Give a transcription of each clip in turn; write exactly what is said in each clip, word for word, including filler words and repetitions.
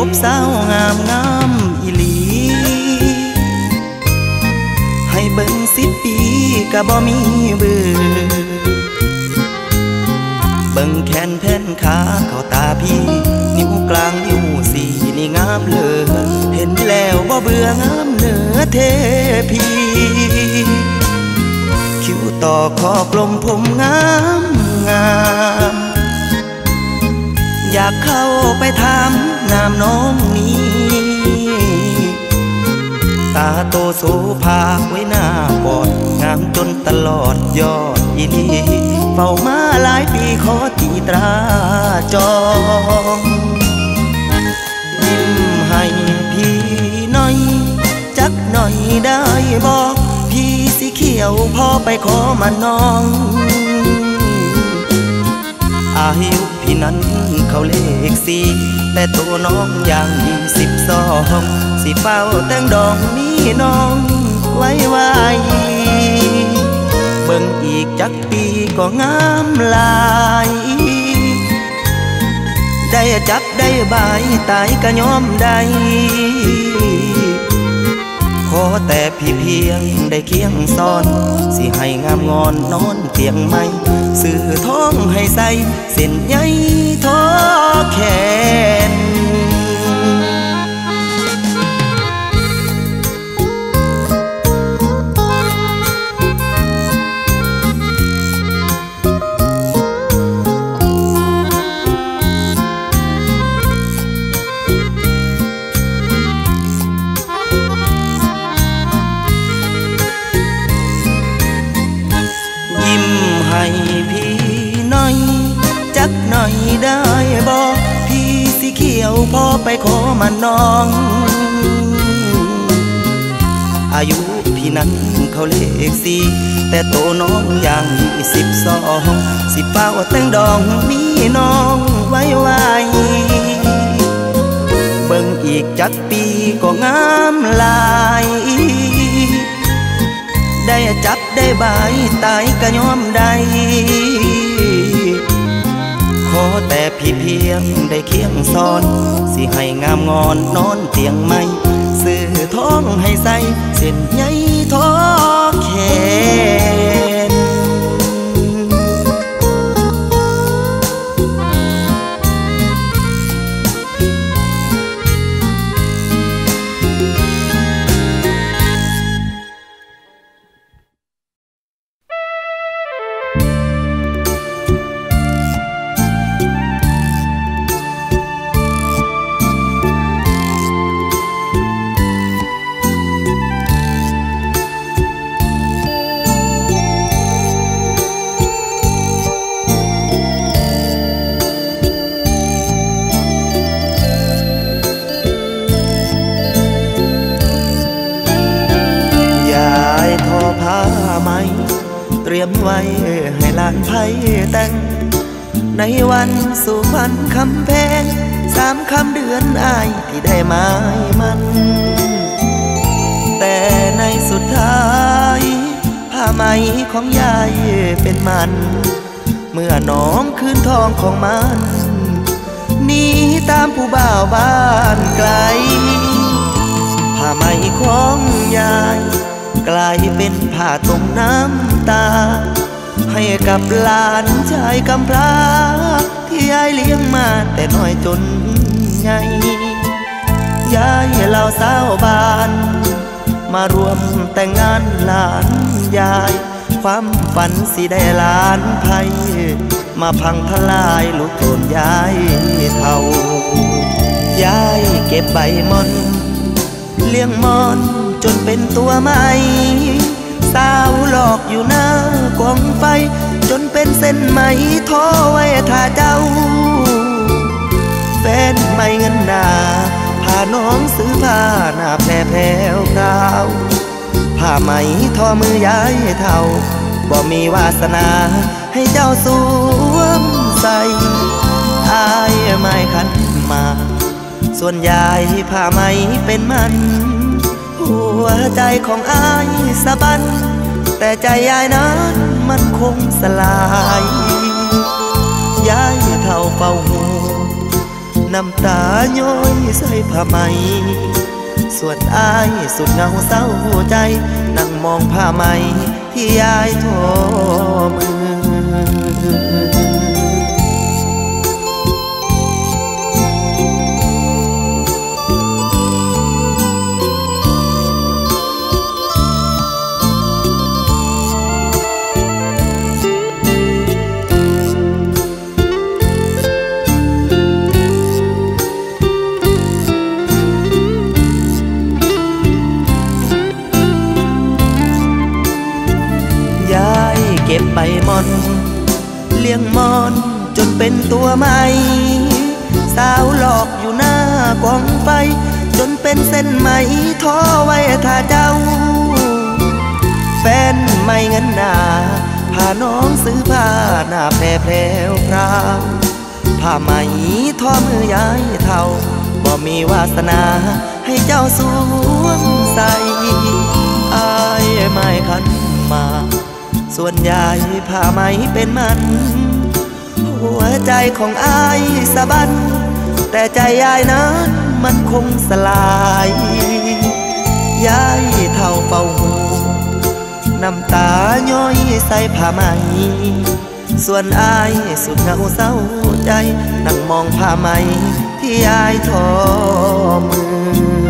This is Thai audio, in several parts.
กับสาวงามงามอีหลีให้เบิ่งสิบปีก็บ่มีเบื่อเบิ่งแขนแผ่นขาเข้าตาพี่นิ้วกลางนิ้วสี่นี่งามเหลือเห็นแล้วบ่เบื่องามเหนือเทพีคิ้วต่อคอกลมผมงามงามอยากเข้าไปถามนามน้องนี้ตาโตโสภาไว้หน้าบอดงามจนตลอดยอดอีลีเฝ้ามาหลายปีขอตีตราจองยิ้มให้พี่หน่อยจักหน่อยได้บอกพี่สีเขียวพอไปขอมาน้องอายุพี่นั้นเขาเลขสี่แต่ตัวน้องอย่างยี่สิบสองสิเฝ้าแต่งดองมีน้องไว้ไว้เบิ่งอีกจักปีก็งามหลายได้จับได้บายตายก็ยอมได้ขอแต่พี่เพียงได้เคียงซ้อนสิให้งามงอนนอนเตียงไม่สื่อท้องให้ใส่เส้นใยท้อแขนให้พี่หน่อยจักหน่อยได้บอกพี่สีเขียวพอไปขอมาน้องอายุพี่นั้นเขาเลขสี่แต่โตน้องอย่างสิบสองสิเป้าแต่งดองมีน้องไว้ไว้เบิ่งอีกจักปีก็งามหลายได้จับได้บายตายก็ยอมได้ขอแต่พี่เพียงได้เคียงซ้อนสิให้งามงอนนอนเตียงไม่สื่อท้องให้ใส่เส้นใยท้อแขนเตรียมไว้ให้หลานไผ่แต่งในวันสู่ขวัญคำแพงสามคำเดือนอายที่ได้หมายมันแต่ในสุดท้ายผ้าไหมของยายเป็นมันเมื่อน้องคืนทองของมันหนีตามผู้บ่าวบ้านไกลผ้าไหมของยายกลายเป็นผ้าต้มน้ำตาให้กับหลานชายกำพร้าที่ยายเลี้ยงมาแต่น้อยจนใหญ่ยายเหล่าสาวบ้านมารวมแต่งงานหลานยายความฝันสิได้หลานไผ่มาพังทลายลุกโดนยายเท่ายายเก็บใบมอนเลี้ยงมอนจนเป็นตัวใหม่สาวหลอกอยู่หน้ากองไฟจนเป็นเส้นไหมท้อไว้ท่าเจ้าแฟนไม่เงินหนาพาน้องซื้อผ้าหน้าแพร่แพร่กาวผ้าไหมทอมือยายเท่าบ่มีวาสนาให้เจ้าสวมใส่อายไม่ขันมาส่วนยายผ้าไหมเป็นมันหัวใจของอายสะบันแต่ใจยายนั้นมันคงสลายยายเท่าเฝ้าหูน้ำตาย้อยใส่ผ้าไหมส่วนอายสุดเงาเศร้าใจนั่งมองผ้าไหมที่ยายทอมือยายเก็บใบมอนเลี้ยงมอนจนเป็นตัวใหม่สาวหลอกอยู่หน้ากองไฟจนเป็นเส้นไหมท้อไว้ถ้าเจ้าแฟนไม่เงินหนาพาน้องซื้อผ้าหน้าแพร่แพรวพราวผ้าไหมท้อมือยายเท่าบ่มีวาสนาให้เจ้าสวมใส่อายไม่คันมาส่วนใหญ่ผ้าไหมเป็นมันหัวใจของอายสะบันแต่ใจยายนั้นมันคงสลายยายเท่าเป่าหูน้ำตาย้อยใส่ผ้าไหมส่วนอายสุดเหงาเศร้าใจนั่งมองผ้าไหมที่ยายทอมือ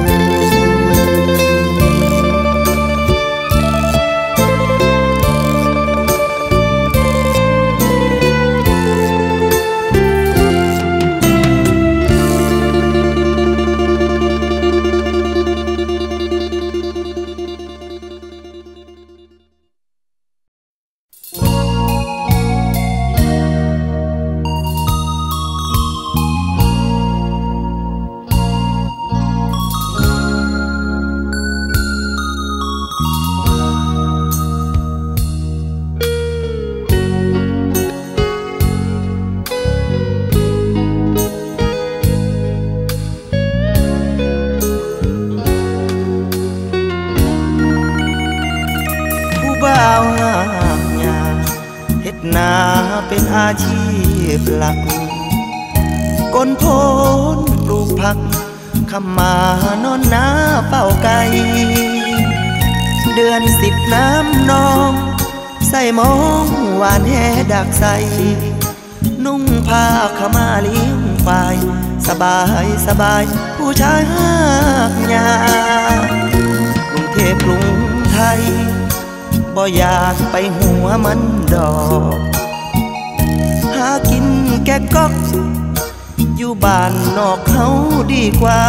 นาเป็นอาชีพหลักก้นโพนปลูกผักขมานอนนาเฝ้าไก่เดือนสิบน้ำนองใส่มองหวานแหดักใส่นุ่งผ้าขมาเลี้ยงควายสบายสบายผู้ชายหากยากรุงเทพกรุงไทยบ่อยากไปหัวมันดอกหากินแกะก๊อกอยู่บ้านนอกเขาดีกว่า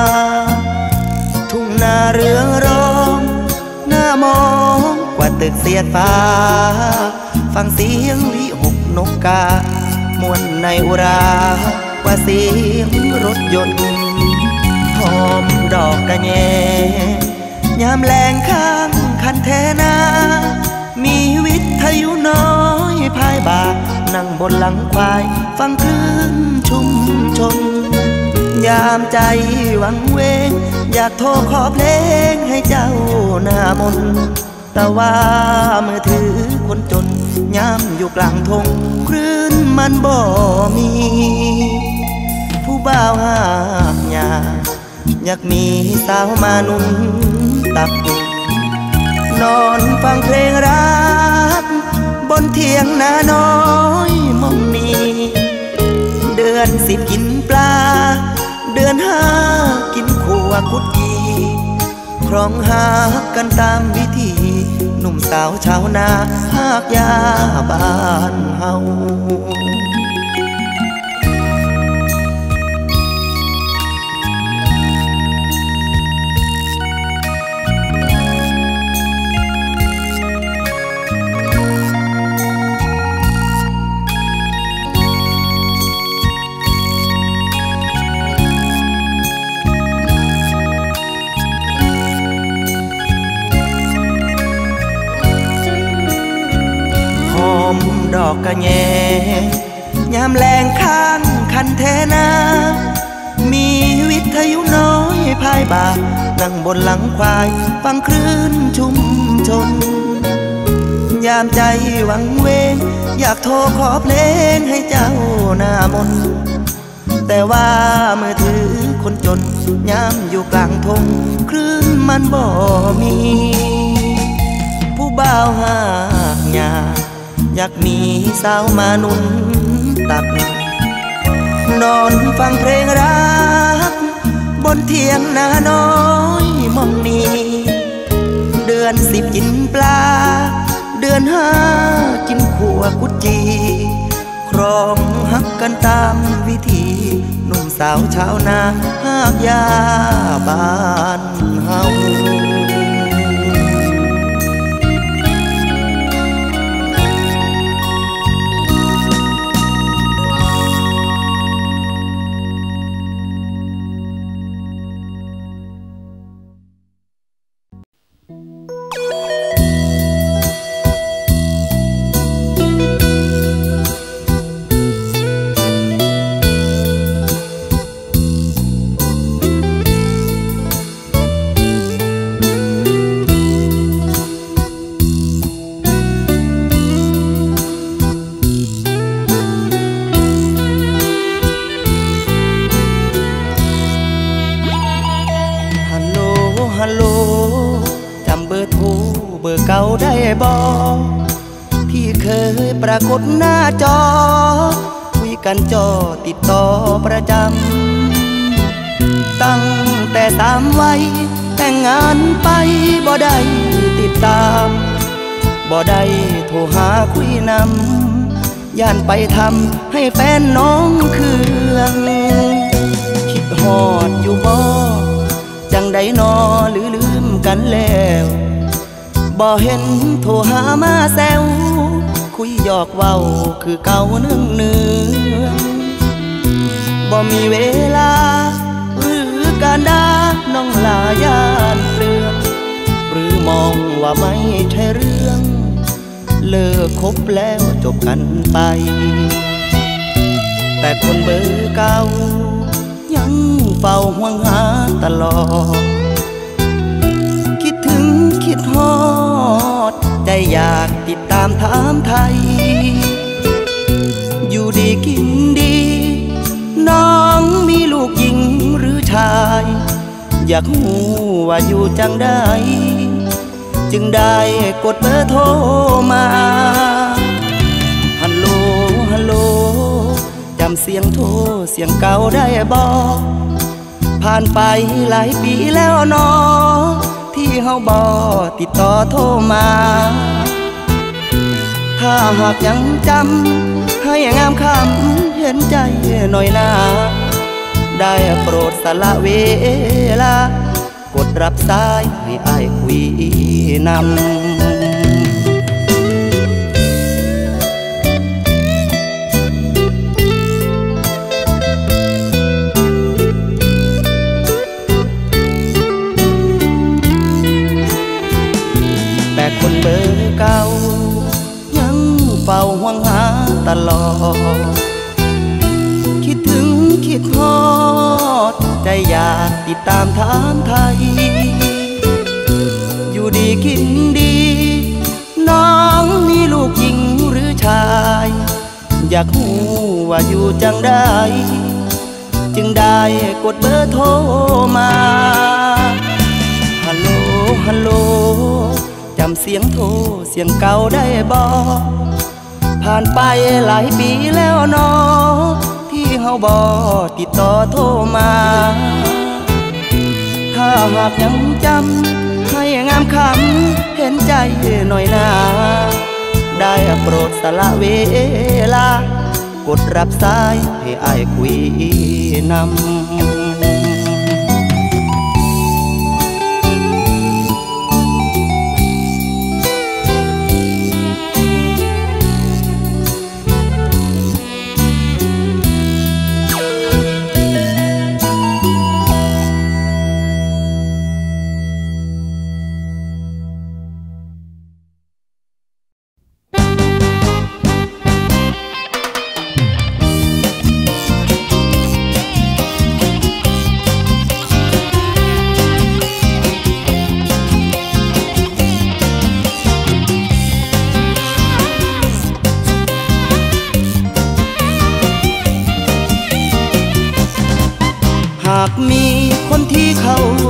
ทุ่งนาเรืองรองหน้ามองกว่าตึกเสียดฟ้าฟังเสียงวิหกนกกามวนในอุรากว่าเสียงรถยนต์หอมดอกกระแยยามแรงข้างคันแทนามีวิทยุน้อยพายบ่านั่งบนหลังควายฟังคลื่นชุมชนยามใจหวังเวงอยากโทรขอเพลงให้เจ้าหน้ามนแต่ว่ามือถือคนจนยามอยู่กลางทงคลื่นมันบ่มีผู้บ่าวหากยาอยากมีสาวมานุ่นตักนอนฟังเพลงรักบนเทียงนาน้อยมองนี้เดือนสิบกินปลาเดือนห้ากินขัวกุดกีครองหากันตามวิธีหนุ่มสาวชาวนาหากยาบ้านเฮาดอกกระแยยามแรงข้างคันแทนามีวิทยุน้อยพายบ่านั่งบนหลังควายฟังคลื่นชุมชนยามใจหวังเวงอยากโทรขอเพลงให้เจ้าหน้ามนแต่ว่ามือถือคนจนย้ำอยู่กลางทงคลื่นมันบ่มีผู้บ่าวหากหยาอยากมีสาวมานุนตักนอนฟังเพลงรักบนเทียงนาน้อยมองนี้เดือนสิบกินปลาเดือนห้ากินขัวกุจีครองฮักกันตามวิธีหนุ่มสาวชาวนาหากยาบ้านเฮาเก่าได้บ่ที่เคยปรากฏหน้าจอคุยกันจอติดต่อประจำตั้งแต่สามวัยแต่งงานไปบ่ได้ติดตามบ่ได้โทรหาคุยนำย่านไปทำให้แฟนน้องเคืองคิดฮอดอยู่บ่จังใดนอหรือลืมกันแล้วบ่เห็นโทรหามาแซวคุยหยอกเว้าคือเก่าเนืองเนืองบ่มีเวลาหรือการด่าน้องลายานเปลืองหรือมองว่าไม่ใช่เรื่องเลิกคบแล้วจบกันไปแต่คนเบอร์เก่ายังเฝ้าห่วงหาตลอดคิดถึงคิดฮอดใจอยากติดตามถามไทยอยู่ดีกินดีน้องมีลูกหญิงหรือชายอยากรู้ว่าอยู่จังได้จึงได้กดเบอร์โทรมาฮัลโหลฮัลโหลจำเสียงโทรเสียงเก่าได้บ่ผ่านไปหลายปีแล้วเนาะที่เฮาบ่ติดต่อโทรมาถ้าหากยังจำให้งามคำเห็นใจหน่อยนะได้โปรดสละเวลากดรับสายให้อ้ายคุยนำคนเบอร์เก่ายังเฝ้าห่วงหาตลอดคิดถึงคิดฮอดใจอยากติดตามถามไทยอยู่ดีกินดีน้องมีลูกหญิงหรือชายอยากรู้ว่าอยู่จังได้จึงได้กดเบอร์โทรมาฮัลโหลฮัลโหลจำเสียงโทรเสียงเก่าได้บ่ผ่านไปหลายปีแล้วเนาะที่เฮาบ่ติดต่อโทรมาถ้าหากยังจำให้งามคำเห็นใจหน่อยนะได้โปรดสละเวลากดรับสายให้อ้ายคุยนำ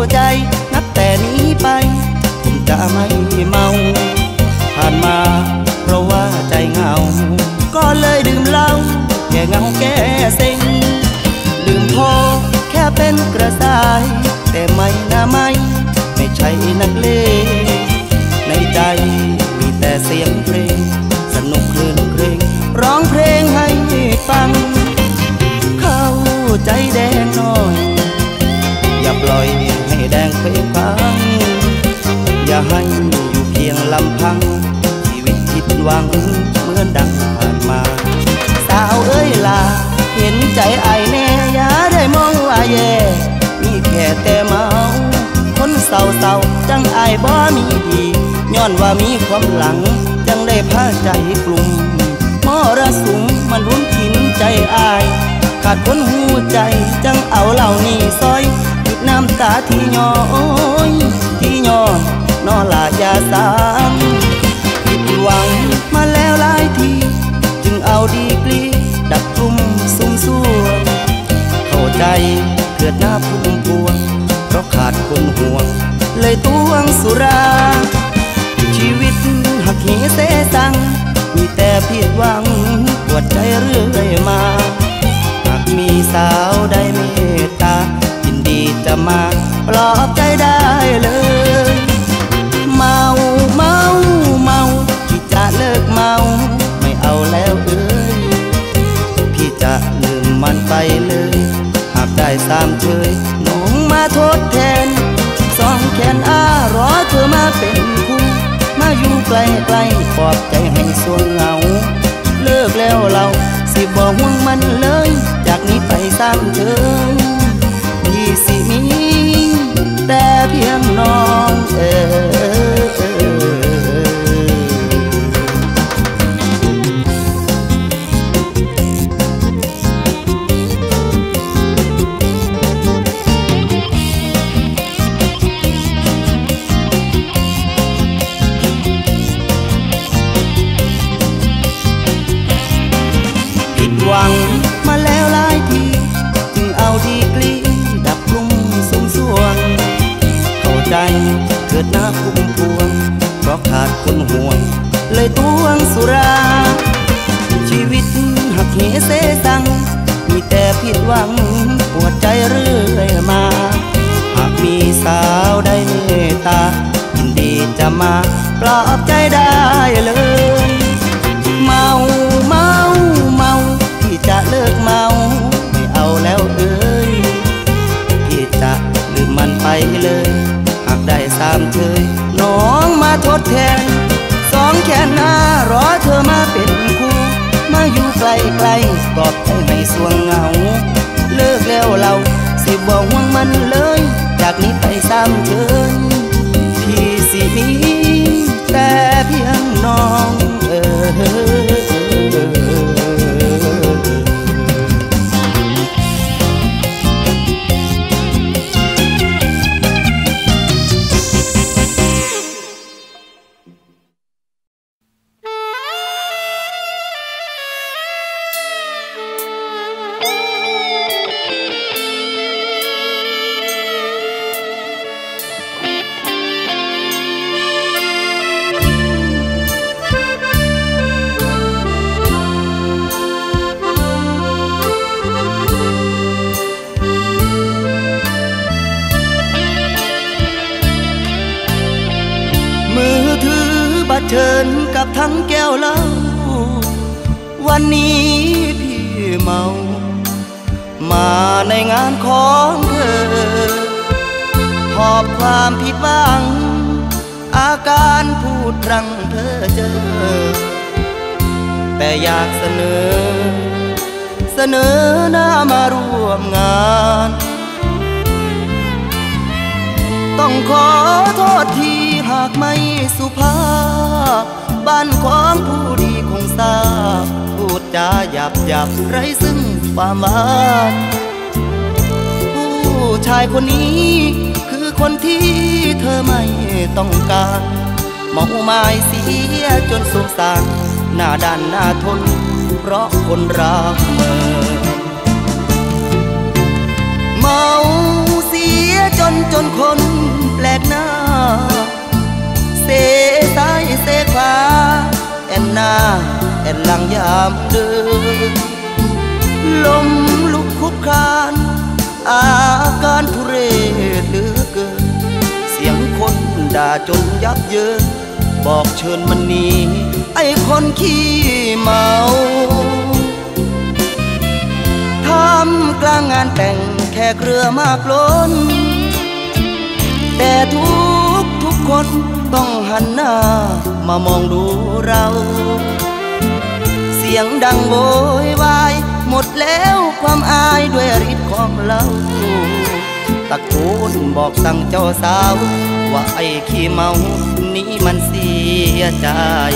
ใจนับแต่นี้ไปผมจะไม่เมาผ่านมาเพราะว่าใจเหงาก็เลยดื่มเหล้าแก้เหงาแก้เซ็งดื่มพอแค่เป็นกระสายแต่ไม่น่าไม่ไม่ใช่นักเลงในใจมีแต่เสียงเพลงสนุกคลื่นเครงร้องเพลงให้ฟังเข้าใจแดงหน่อยอย่าปล่อยให้แดงเพลงพังอย่าให้อยู่เพียงลำพังชีวิตผิดหวังเหมือนดังผ่านมาสาวเอ้ยล่ะเห็นใจไอ้แน่อย่าได้มองว่าแย่มีแค่แต่เมาคนเศร้าเศร้าจังไอ้บ่มีดีย้อนว่ามีความหลังจังได้พาใจกลุ่มมรสุมมันรุมกินใจอายขาดคนหูใจจังเอาเหล่านี้ซอยหยุดน้ำตาที่ย้อยที่ย้อนนอลายาสามผิดหวังมาแล้วหลายทีจึงเอาดีกรีดักกลุ่มซุ่มซ่วงเข้าใจเกิดหน้าพุ่มพวงเพราะขาดคนห่วงเลยตวงสุราชีวิตหักเหเสสังมีแต่ผิดหวังปวดใจเรื่อยมาหากมีสาวใดเมตตายินดีจะมาปลอบใจได้เลยเมาเมาเมาพี่จะเลิกเมาไม่เอาแล้วเอ้ยพี่จะลืมมันไปเลยหากได้สามเชยน้องมาทดแทนสองแขนอ้ารอเธอมาเป็นคู่มาอยู่ใกล้ใกล้ปลอบใจให้ส่วงเหงาเลิกแล้วเราสิบ่ห่วงมันเลยจากนี้ไปสามเชยพี่สิมีแต่เพียงน้องเออหวังมาแล้วหลายทีจึงเอาดีกรีดับกลุ่มสุ่มส่วงเข้าใจเกิดหน้าพุ่มพวงเพราะขาดคนห่วงเลยตวงสุราชีวิตหักเหเสสังมีแต่ผิดหวังปวดใจเรื่อยมาหากมีสาวใดเมตตายินดีจะมาปลอบใจได้เลยเมาเมาเมาพี่จะเลิกเมาไม่เอาแล้วเอ้ยพี่จะลืมมันไปเลยหากได้สามเชยน้องมาทดแทนสองแขนหน้ารอเธอมาเป็นคู่มาอยู่ใกล้ใกล้ปลอบใจให้ส่วงเหงาเลิกแล้วเราสิบ่ห่วงมันเลยจากนี้ไปสามเชยพี่สิมีแต่เพียงน้องเออเชิญกับทั้งแก้วเหล้าวันนี้พี่เมามาในงานของเธอหอบความผิดหวังอาการพูดพรั่งเพ้อเจ้อแต่อยากเสนอเสนอหน้ามาร่วมงานต้องขอโทษทีหากไม่สุภาพบ้านของผู้ดีคงทราบพูดจาหยาบหยาบไร้ซึ่งความหวานผู้ชายคนนี้คือคนที่เธอไม่ต้องการเมาไม้เสียจนสงสารหน้าด้านหน้าทนเพราะคนรักเมินเมาเสียจนจนคนแปลกหน้าเสซ้ายเสขวาแอนหน้าแอนหลังยามเดินลมลุกคุกคานอาการทุเรศเหลือเกินเสียงคนด่าจนยับเยินบอกเชิญมันหนีไอ้คนขี้เมาทำกลางงานแต่งแขกเรือมากล้นแต่ทุกทุกคนต้องหันหน้ามามองดูเราเสียงดังโวยวายหมดแล้วความอายด้วยฤทธิ์ของเราตะโกนบอกสั่งเจ้าสาวว่าไอ้ขี้เมานี้มันเสียใจ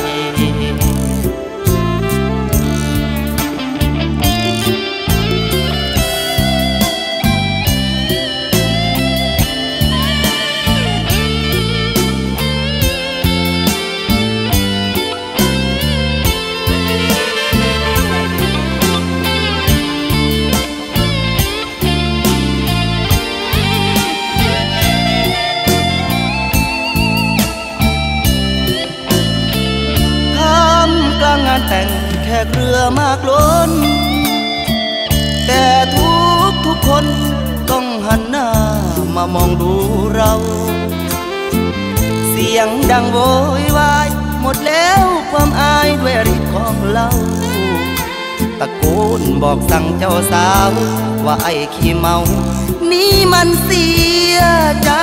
งานแต่งแขกเรือมากล้นแต่ทุกทุกคนต้องหันหน้ามามองดูเราเสียงดังโวยวายหมดแล้วความอายด้วยฤทธิ์ของเราตะโกนบอกสั่งเจ้าสาวว่าไอ้ขี้เมานี่มันเสียใจ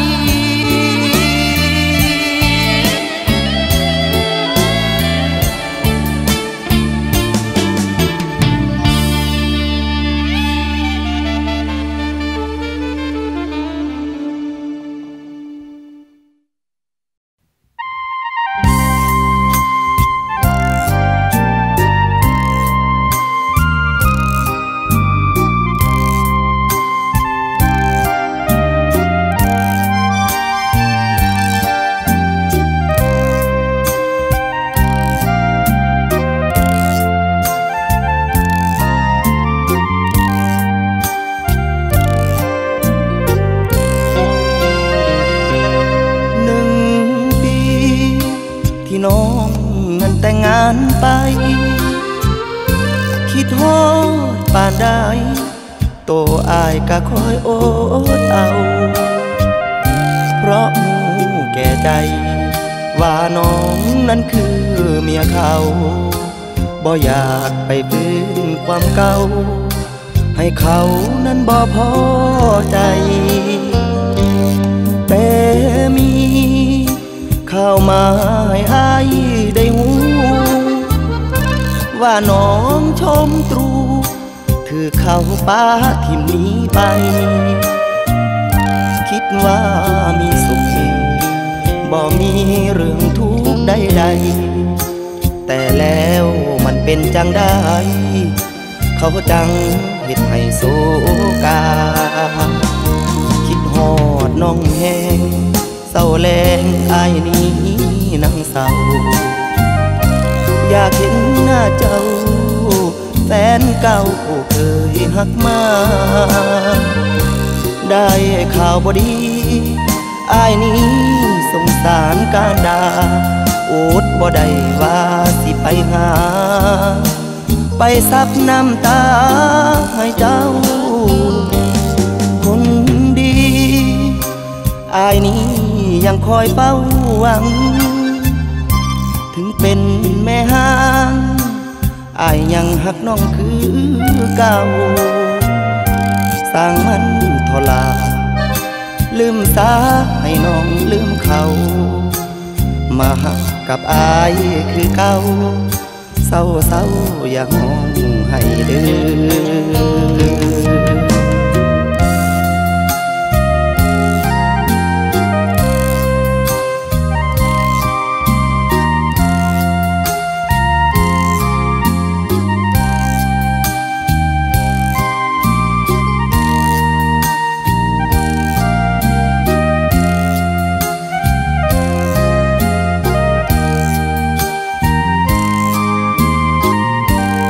ไปคิดฮอดปานใดโตอายก็คอยอดเอาเพราะมูแก่ใจว่าน้องนั้นคือเมียเขาบ่อยากไปฟื้นความเก่าให้เขานั้นบ่พอใจแต่มีเข้ามาให้อายได้หูว่าน้องชมตรูคือเขาป้าทิมนี้ไปคิดว่ามีสุขดีบ่มีเรื่องทุกข์ใดๆแต่แล้วมันเป็นจังได้เขาจังเฮ็ดให้โศกาคิดฮอดน้องแห้งเศร้าแลงอายนี้นั่งเศร้าอยากเห็นหน้าเจ้าแฟนเก่าผู้เคยหักมาได้ข่าวบ่ดีอายนี้สงสารการด่าอดบ่ได้ว่าสิไปหาไปซับน้ำตาให้เจ้าคนดีอายนี้ยังคอยเฝ้าหวังถึงเป็นแม่ห้างอายยังหักน้องคือเก่าสร้างมันทลาลืมสาให้น้องลืมเขามาหักกับอายคือเก่าเศร้าเศร้าอย่ามองให้เด้อ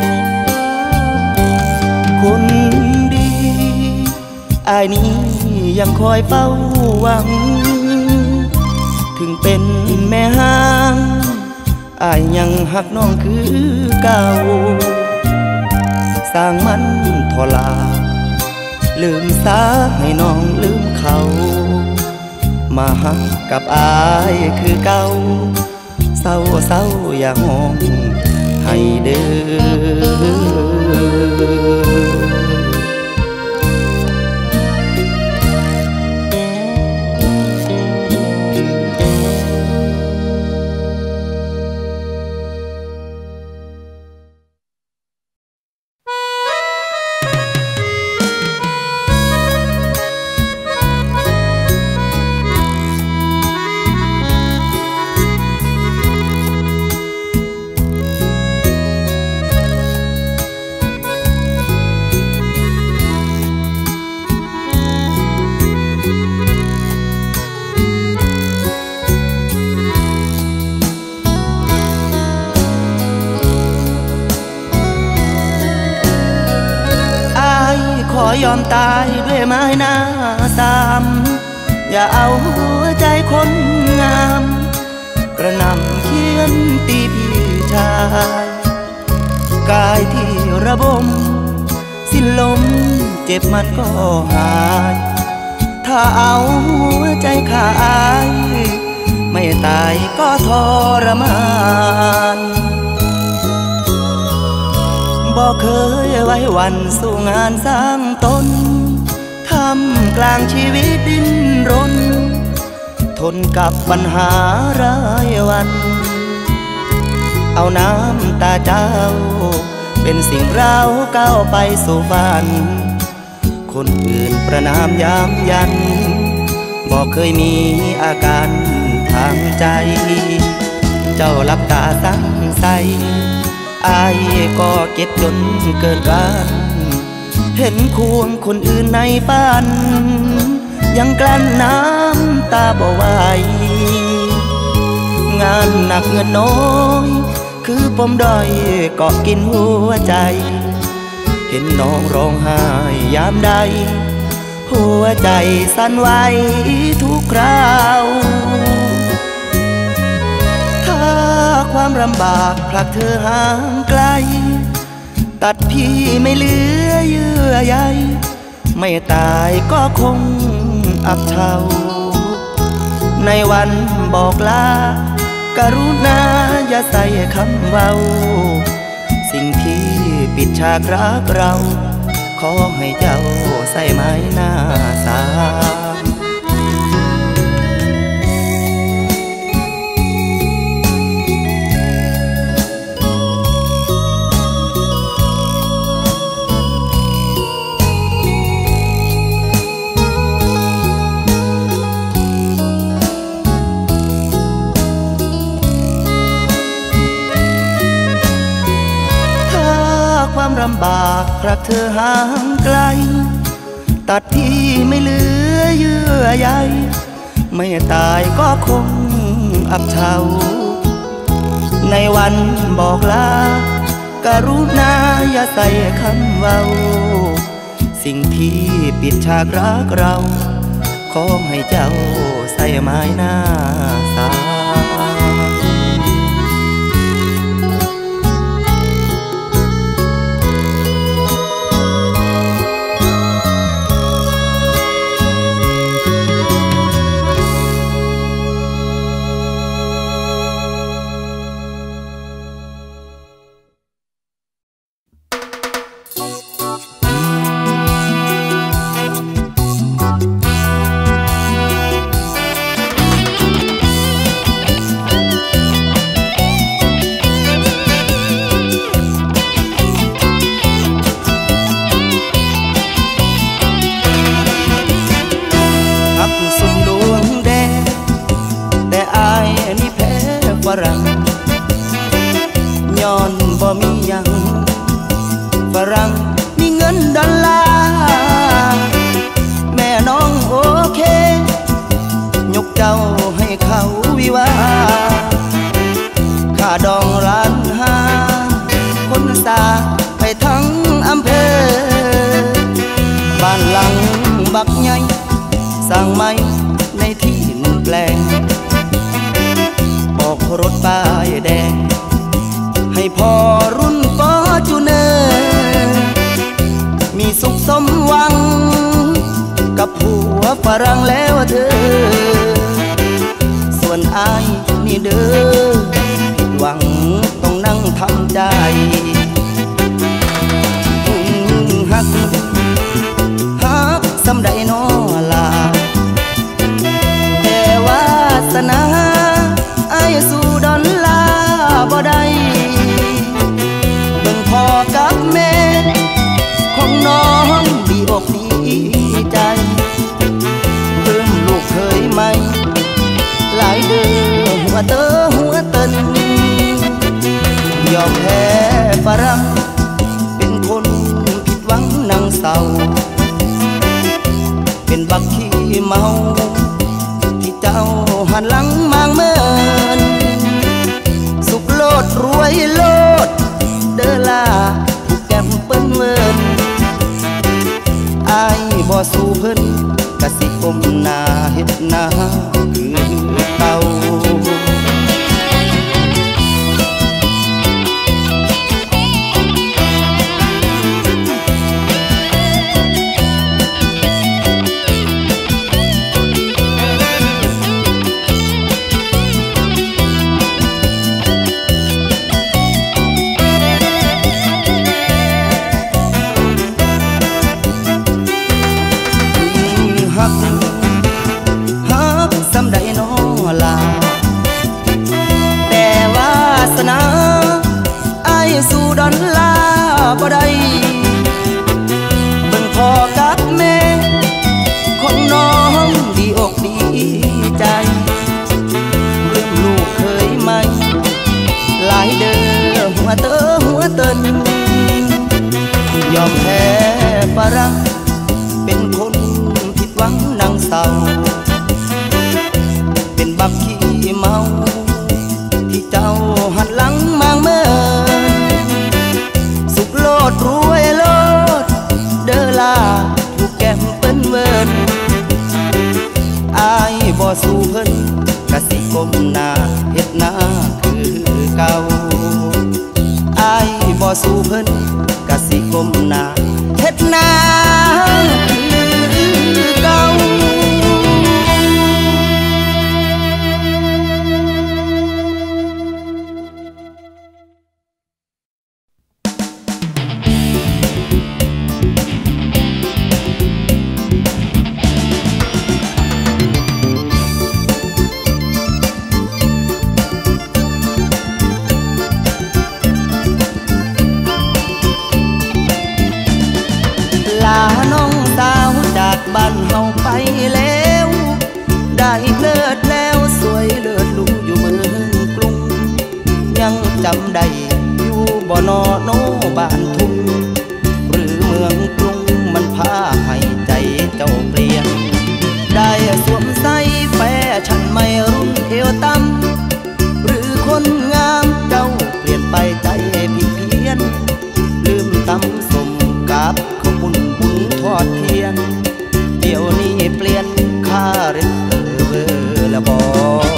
คนดีอายนี้ยยังคอยเฝ้าหวังถึงเป็นแม่ห้างอายยังหักน้องคือเก่าสร้างมันทลาลืมซาให้น้องลืมเขามาหักกับอายคือเก่าเศร้าเศร้าอย่าห้องให้เด้อขอยอมตายด้วยไม้หน้าสามอย่าเอาหัวใจคนงามกระหน่ำเขียนตีพี่ชายกายที่ระบมสิ้นลมเจ็บมันก็หายถ้าเอาหัวใจขาอายไม่ตายก็ทรมานบ่เคยไว้วันสู่งานสร้างตนทำกลางชีวิตดิ้นรนทนกับปัญหารายวันเอาน้ำตาเจ้าเป็นสิ่งเราก้าวไปสู่ฝันคนอื่นประนามยามยันบ่เคยมีอาการทางใจเจ้าหลับตาตั้งใสอายก็เก็บจนเกินกันเห็นควงคนอื่นในฝันยังกลั้นน้ำตาบ่ไหวงานหนักเงินน้อยคือปมด้อยเกาะกินหัวใจเห็นน้องร้องไห้ยามใดหัวใจสั่นไหวทุกคราวความลำบากผลักเธอห่างไกลตัดพี่ไม่เหลือเยื่อใยไม่ตายก็คงอับเฉาในวันบอกลากรุณาอย่าใส่คำเว้าสิ่งที่ปิดฉากรักเราขอให้เจ้าใส่ไม้หน้าสามความลำบากผลักเธอห่างไกลตัดพี่ไม่เหลือเยื่อใยไม่ตายก็คงอับเฉาในวันบอกลากรุณาอย่าใส่คำเว้าสิ่งที่ปิดฉากรักเราขอให้เจ้าใส่ไม้หน้าสามย้อนบ่มียังฝรั่งมีเงินดอลลาร์แม่น้องโอเคยกเจ้าให้เขาวิวาค่าดองล้านห้าคนสาไปทั้งอำเภอบ้านหลังบักใหญ่สร้างไม้ในที่หนึ่งแปลงออกรถป้ายแดงให้พ่อรุ่นฟอร์จูเนอร์มีสุขสมหวังกับผัวฝรั่งแล้วเธอส่วนอายนี่เด้อผิดหวังต้องนั่งทำใจหักหักสำใดนอลาแต่วาสนาอายสู่ดอนลาบ่ได้เบิ่งพ่อกับแม่ของน้องดีอกดีใจเพิ่มลูกเคยไหมหลายเด้อหัวเตอหัวเตินยอมแพ้ฝรั่งเป็นคนผิดหวังนั่งเศร้าเป็นบักขี้เมาที่เจ้าหันหลังมางเมินสุขโลดรวยโลดเด้อลาถูกแก้มเปิ้นเวินอายบ่สู้เพิ่นกะสิก้มหน้าเฮ็ดหน้าคือเก่าสู่ดอนลาบ่ได้เบิ่งพ่อกับแม่ของน้องดีอกดีใจเรื่องลูกเคยไหมหลายเด้อหัวเตอหัวเตินยอมแพ้ฝรั่งเป็นคนผิดหวังนั่งเศร้าเป็นบักขี้เมาที่เจ้าหันหลังมางเมินโลดรวยโลดเด้อลาถูกแก้มเปิ้นเวินอายบ่สู้เพิ่นกะสิก้มหน้าเฮ็ดหน้าคือเก่าอายบ่สู้เพิ่นกะสิก้มหน้าเฮ็ดหน้าคือเก่าน้องสาวจากบ้านเฮาไปแล้วได้เพลิดแล้วสวยเลิศลุงอยู่เมืองกรุงยังจำได้อยู่บ่นอโนบ้านทุ่งหรือเมืองกรุงมันพาให้ใจเจ้าเปลี่ยนได้สวมใส่แฟชั่นไม่รุ่นเอวต่ำหรือคนงามเจ้าเปลี่ยนไปใจผิดเพี้ยนลืมตำสมกับทอดเทียนเดี๋ยวนี้เปลี่ยนค่าเร็วเบอร์ละบอ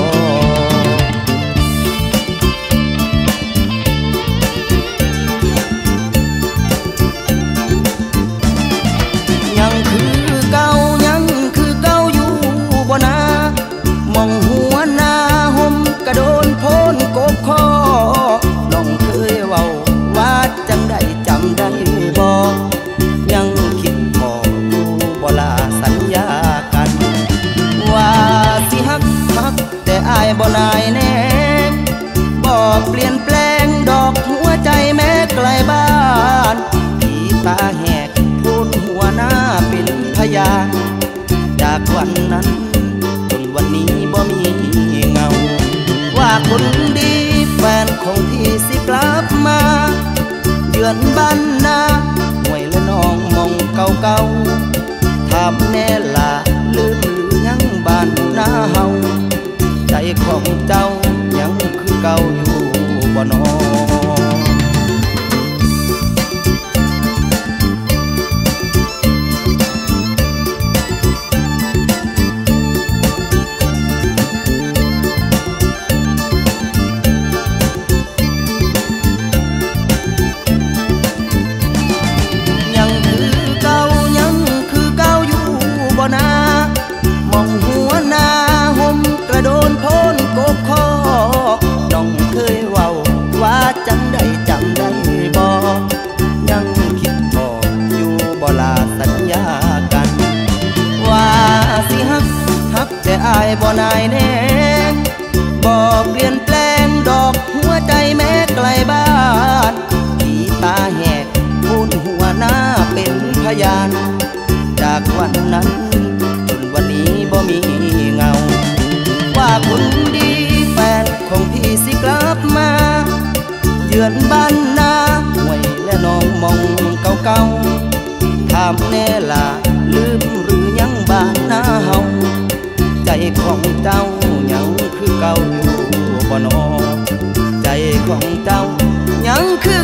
ยังคือเก่ายังคือเก่าอยู่บ่นามองหัวหน้าห่มกระโดนโพนกบคอน้องเคยเว้าว่าจังได้จำได้บ่ยังคิดพออยู่บ่ลาสัญญากันว่าสิฮักฮักแต่อายบ่นายแน่บ่เปลี่ยนแปลงดอกหัวใจแม้ไกลบ้านผีตาแหกพูดหัวหน้าเป็นพยานจากวันนั้นจนวันนี้บ่มีเงาว่าคนดีแฟนของพี่สิกลับมาเยือนบ้านนาห่วยและน้องมองเก่าๆถามแน่ล่ะลืมหรือยังบ้านนาเฮาใจของเจ้ายังคือเก่าอยู่บ่น้อยานจากวันนั้นจนวันนี้บ่มีเงาว่าคุณดีแฟนของพี่สิกลับมาเยือนบ้านนาห่วยและน้องมองเก่าๆถามแน่ล่ะลืมหรือยังบ้านนาเฮาใจของเจ้ายังคือเก่าอยู่บ่นอใจของเจ้ายังคือ